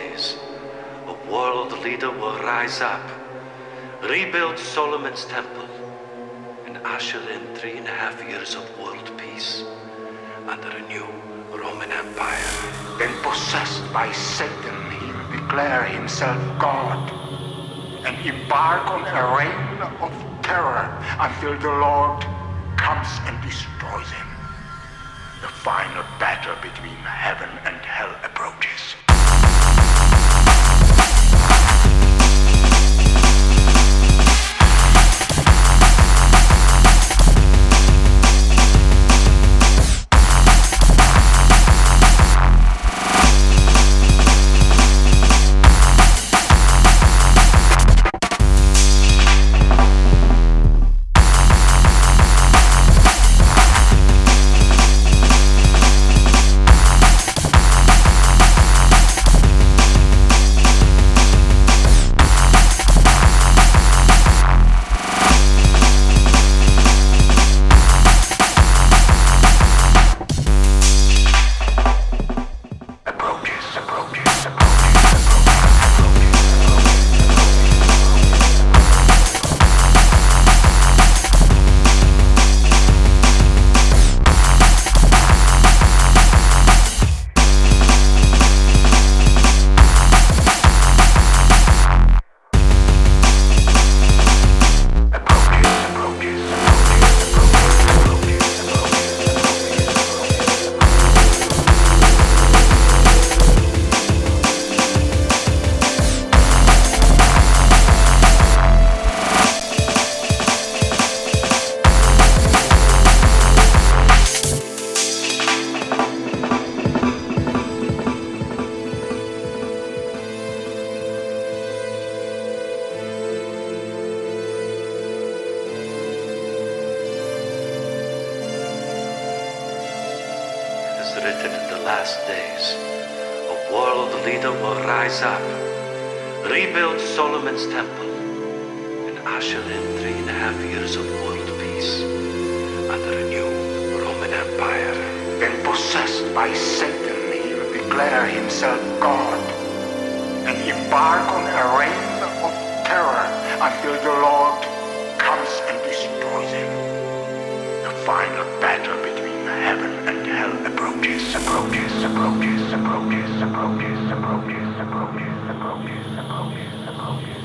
days, a world leader will rise up, rebuild Solomon's temple, and usher in 3.5 years of world peace under a new Roman Empire. Then, possessed by Satan, he will declare himself God and embark on a reign of terror until the Lord comes and destroys him. The final battle between heaven and hell approaches. Written in the last days, a world leader will rise up, rebuild Solomon's temple, and usher in 3.5 years of world peace under a new Roman Empire. Then, possessed by Satan, he will declare himself God and embark on a reign of terror until the Lord comes and destroys him. The final battle between heaven and hell approaches, approaches, approaches, approaches, approaches, approaches, approaches, approaches, approaches, approaches.